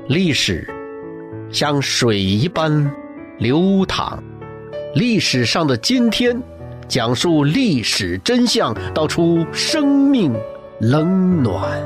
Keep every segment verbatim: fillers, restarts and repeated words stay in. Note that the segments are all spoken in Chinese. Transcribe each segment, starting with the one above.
历史像水一般流淌，历史上的今天，讲述历史真相，道出生命冷暖。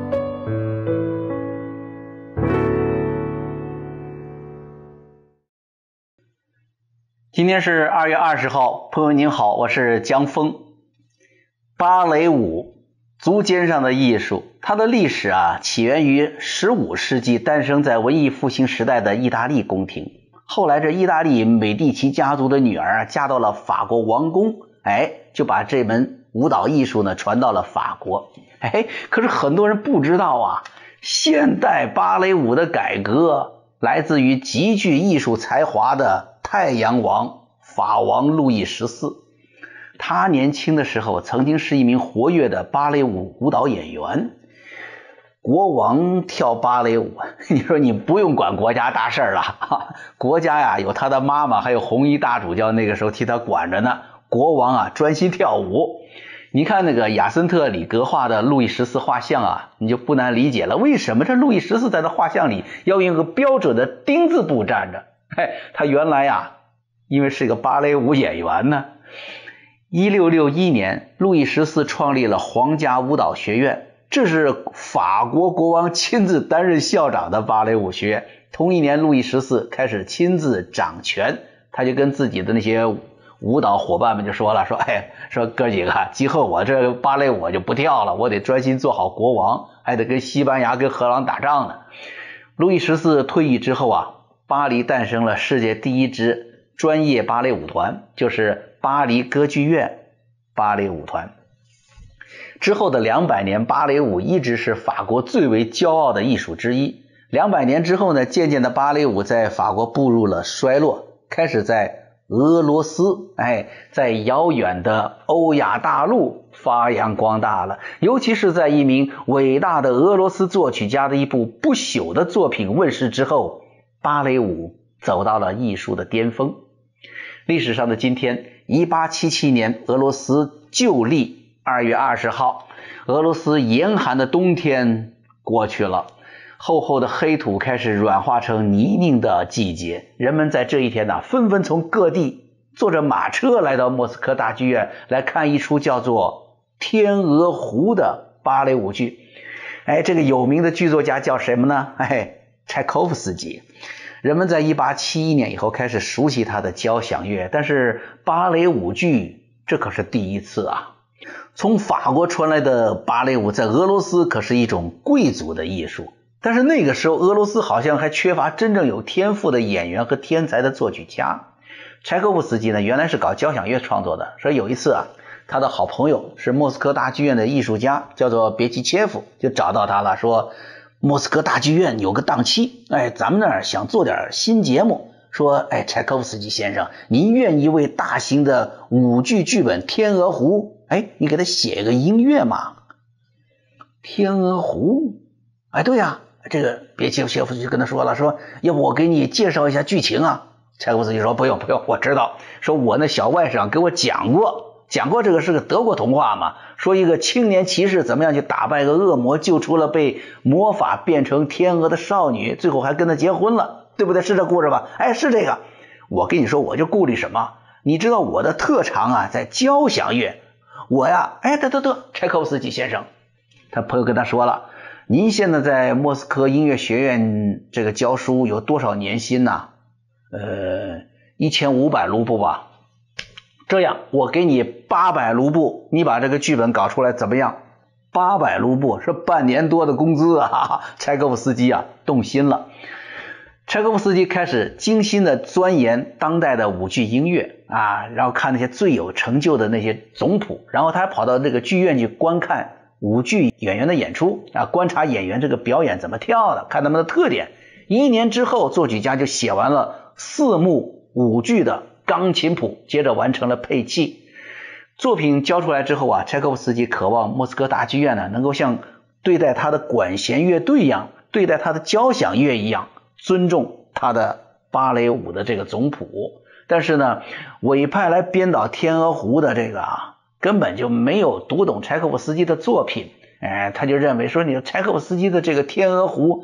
今天是二月二十号，朋友您好，我是江峰。芭蕾舞，足尖上的艺术，它的历史啊，起源于十五世纪，诞生在文艺复兴时代的意大利宫廷。后来这意大利美第奇家族的女儿啊，嫁到了法国王宫，哎，就把这门舞蹈艺术呢传到了法国。哎，可是很多人不知道啊，现代芭蕾舞的改革来自于极具艺术才华的太阳王法王路易十四。他年轻的时候曾经是一名活跃的芭蕾舞舞蹈演员。国王跳芭蕾舞，你说你不用管国家大事了，国家呀有他的妈妈还有红衣大主教那个时候替他管着呢，国王啊专心跳舞。你看那个亚森特里格画的路易十四画像啊，你就不难理解了，为什么这路易十四在这画像里要用个标准的丁字步站着。嘿，他原来呀因为是个芭蕾舞演员呢。一六六一年，路易十四创立了皇家舞蹈学院，这是法国国王亲自担任校长的芭蕾舞学院。同一年，路易十四开始亲自掌权，他就跟自己的那些舞蹈伙伴们就说了，说哎，说哥几个，今后我这芭蕾舞就不跳了，我得专心做好国王，还得跟西班牙跟荷兰打仗呢。路易十四退役之后啊，巴黎诞生了世界第一支专业芭蕾舞团，就是巴黎歌剧院芭蕾舞团。之后的两百年，芭蕾舞一直是法国最为骄傲的艺术之一。两百年之后呢，渐渐的芭蕾舞在法国步入了衰落，开始在俄罗斯，哎，在遥远的欧亚大陆发扬光大了。尤其是在一名伟大的俄罗斯作曲家的一部不朽的作品问世之后，芭蕾舞走到了艺术的巅峰。历史上的今天，一八七七年，俄罗斯旧历二月二十号，俄罗斯严寒的冬天过去了，厚厚的黑土开始软化成泥泞的季节。人们在这一天呢，纷纷从各地坐着马车来到莫斯科大剧院来看一出叫做《天鹅湖》的芭蕾舞剧。哎，这个有名的剧作家叫什么呢？哎，柴可夫斯基。人们在一八七一年以后开始熟悉他的交响乐，但是芭蕾舞剧这可是第一次啊。从法国传来的芭蕾舞在俄罗斯可是一种贵族的艺术，但是那个时候俄罗斯好像还缺乏真正有天赋的演员和天才的作曲家。柴可夫斯基呢，原来是搞交响乐创作的，说有一次啊，他的好朋友是莫斯科大剧院的艺术家，叫做别奇切夫，就找到他了，说莫斯科大剧院有个档期，哎，咱们那儿想做点新节目，说哎，柴可夫斯基先生，您愿意为大型的舞剧剧本《天鹅湖》，哎，你给他写个音乐吗？天鹅湖，哎，对呀，这个别切夫就跟他说了，说要不我给你介绍一下剧情啊？柴可夫斯基说不用不用，我知道，说我那小外甥给我讲过。讲过这个是个德国童话嘛，说一个青年骑士怎么样去打败个恶魔，救出了被魔法变成天鹅的少女，最后还跟他结婚了，对不对？是这故事吧？哎，是这个。我跟你说，我就顾虑什么？你知道我的特长啊，在交响乐。我呀，哎，得得得，柴可夫斯基先生，他朋友跟他说了，您现在在莫斯科音乐学院这个教书有多少年薪呢？呃，一千五百卢布吧。这样，我给你八百卢布，你把这个剧本搞出来怎么样？八百卢布是半年多的工资啊！柴可夫斯基啊，动心了。柴可夫斯基开始精心的钻研当代的舞剧音乐啊，然后看那些最有成就的那些总谱，然后他还跑到这个剧院去观看舞剧演员的演出啊，观察演员这个表演怎么跳的，看他们的特点。一年之后，作曲家就写完了四幕舞剧的钢琴谱，接着完成了配器。作品交出来之后啊，柴可夫斯基渴望莫斯科大剧院呢能够像对待他的管弦乐队一样，对待他的交响乐一样，尊重他的芭蕾舞的这个总谱。但是呢，委派来编导《天鹅湖》的这个啊，根本就没有读懂柴可夫斯基的作品，哎，他就认为说你柴可夫斯基的这个《天鹅湖》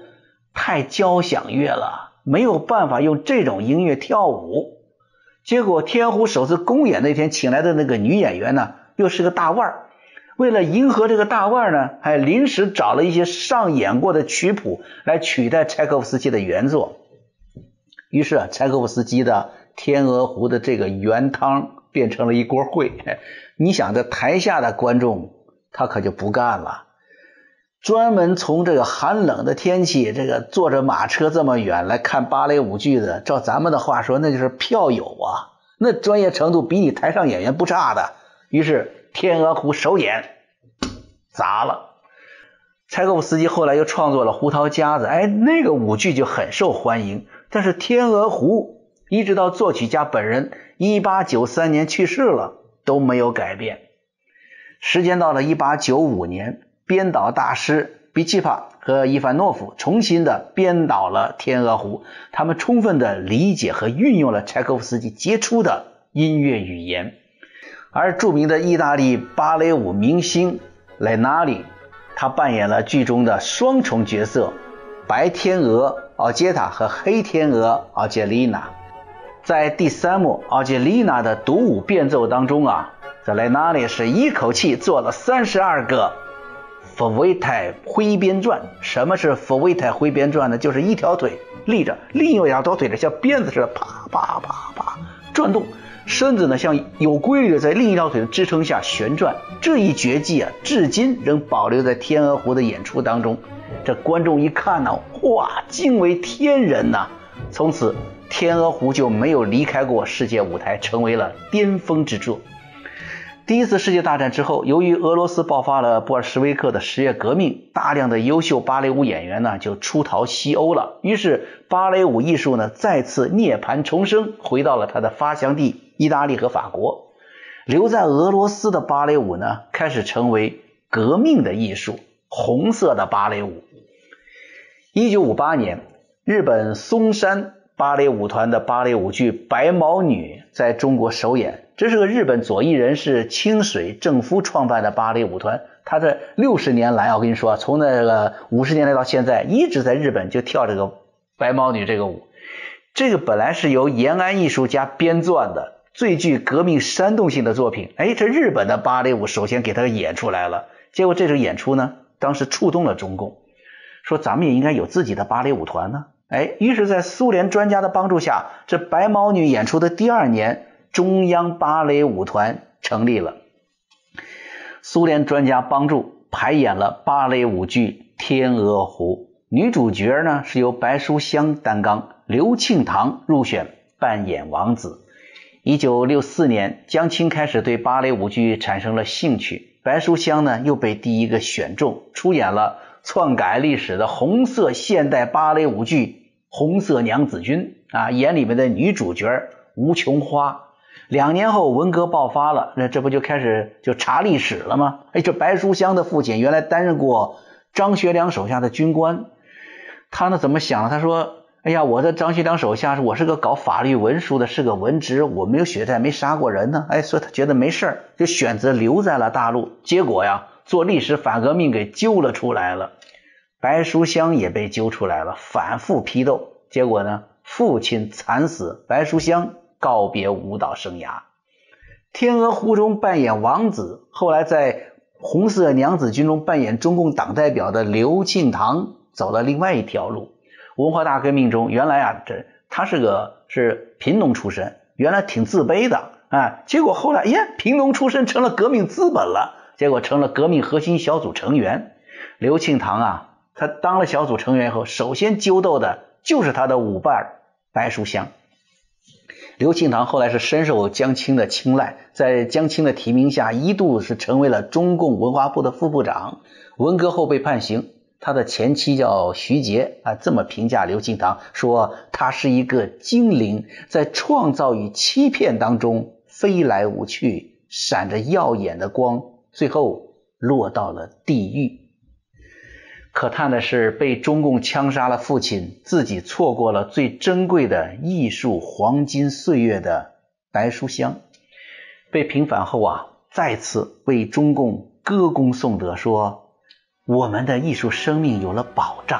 太交响乐了，没有办法用这种音乐跳舞。结果天鹅湖首次公演那天请来的那个女演员呢，又是个大腕儿。为了迎合这个大腕儿呢，还临时找了一些上演过的曲谱来取代柴可夫斯基的原作。于是啊，柴可夫斯基的天鹅湖的这个原汤变成了一锅烩。你想这台下的观众他可就不干了，专门从这个寒冷的天气，这个坐着马车这么远来看芭蕾舞剧的，照咱们的话说那就是票友啊，那专业程度比你台上演员不差的。于是天鹅湖首演砸了。柴可夫斯基后来又创作了胡桃夹子，哎，那个舞剧就很受欢迎。但是天鹅湖一直到作曲家本人一八九三年去世了都没有改变。时间到了一八九五年，编导大师比奇帕和伊凡诺夫重新的编导了天鹅湖，他们充分的理解和运用了柴可夫斯基杰出的音乐语言。而著名的意大利芭蕾舞明星莱纳里，他扮演了剧中的双重角色，白天鹅奥杰塔和黑天鹅奥杰丽娜。在第三幕奥杰丽娜的独舞变奏当中啊，这莱纳里是一口气做了三十二个佛维泰挥鞭转。什么是佛维泰挥鞭转呢？就是一条腿立着，另一条腿像鞭子似的啪啪啪啪转动，身子呢像有规律的在另一条腿的支撑下旋转。这一绝技啊，至今仍保留在天鹅湖的演出当中。这观众一看呢，哇，惊为天人呐、啊！从此天鹅湖就没有离开过世界舞台，成为了巅峰之作。第一次世界大战之后，由于俄罗斯爆发了布尔什维克的十月革命，大量的优秀芭蕾舞演员呢就出逃西欧了。于是芭蕾舞艺术呢再次涅槃重生，回到了它的发祥地意大利和法国。留在俄罗斯的芭蕾舞呢开始成为革命的艺术，红色的芭蕾舞。一九五八年，日本松山芭蕾舞团的芭蕾舞剧《白毛女》在中国首演。这是个日本左翼人士清水正夫创办的芭蕾舞团，他这六十年来，我跟你说，从那个五十年代到现在，一直在日本就跳这个白毛女这个舞。这个本来是由延安艺术家编撰的，最具革命煽动性的作品。哎，这日本的芭蕾舞首先给他演出来了，结果这个演出呢，当时触动了中共，说咱们也应该有自己的芭蕾舞团呢。哎，于是在苏联专家的帮助下，这白毛女演出的第二年，中央芭蕾舞团成立了。苏联专家帮助排演了芭蕾舞剧《天鹅湖》，女主角呢是由白书香担纲，刘庆堂入选扮演王子。一九六四年，江青开始对芭蕾舞剧产生了兴趣，白书香呢又被第一个选中，出演了篡改历史的红色现代芭蕾舞剧《红色娘子军》啊，演里面的女主角吴琼花。两年后文革爆发了，那这不就开始就查历史了吗？哎，这白书香的父亲原来担任过张学良手下的军官，他呢怎么想他说，哎呀，我在张学良手下，我是个搞法律文书的，是个文职，我没有血债，没杀过人呢。哎，所以他觉得没事儿，就选择留在了大陆。结果呀，做历史反革命给揪了出来了，白书香也被揪出来了，反复批斗。结果呢，父亲惨死，白书香告别舞蹈生涯。天鹅湖中扮演王子，后来在红色娘子军中扮演中共党代表的刘庆堂走了另外一条路。文化大革命中，原来啊，这他是个是贫农出身，原来挺自卑的啊，结果后来呀，贫农出身成了革命资本了，结果成了革命核心小组成员。刘庆堂啊，他当了小组成员以后，首先揪斗的就是他的舞伴白书香。刘庆堂后来是深受江青的青睐，在江青的提名下，一度是成为了中共文化部的副部长。文革后被判刑，他的前妻叫徐杰啊，这么评价刘庆堂，说他是一个精灵，在创造与欺骗当中飞来舞去，闪着耀眼的光，最后落到了地狱。可叹的是，被中共枪杀了父亲，自己错过了最珍贵的艺术黄金岁月的白书香，被平反后啊，再次为中共歌功颂德，说我们的艺术生命有了保障，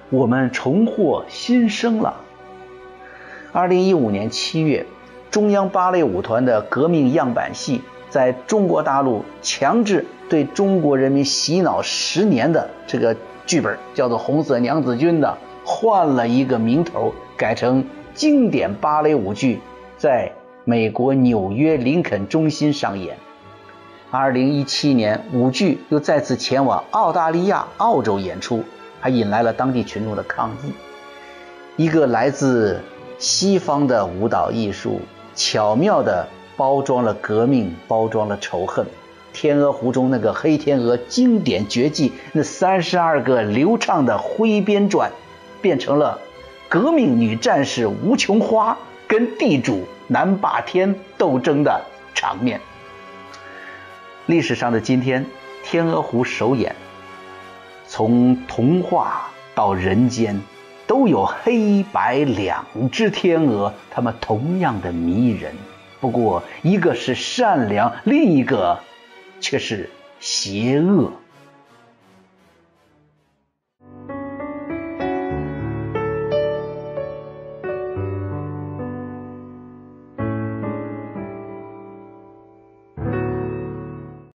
我们重获新生了。二零一五年七月，中央芭蕾舞团的革命样板戏在中国大陆强制对中国人民洗脑十年的这个剧本，叫做《红色娘子军》的，换了一个名头，改成经典芭蕾舞剧，在美国纽约林肯中心上演。二零一七年，舞剧又再次前往澳大利亚、澳洲演出，还引来了当地群众的抗议。一个来自西方的舞蹈艺术，巧妙地包装了革命，包装了仇恨。天鹅湖中那个黑天鹅经典绝技，那三十二个流畅的挥鞭转，变成了革命女战士吴琼花跟地主南霸天斗争的场面。历史上的今天，天鹅湖首演，从童话到人间，都有黑白两只天鹅，它们同样的迷人。不过一个是善良，另一个却是邪恶。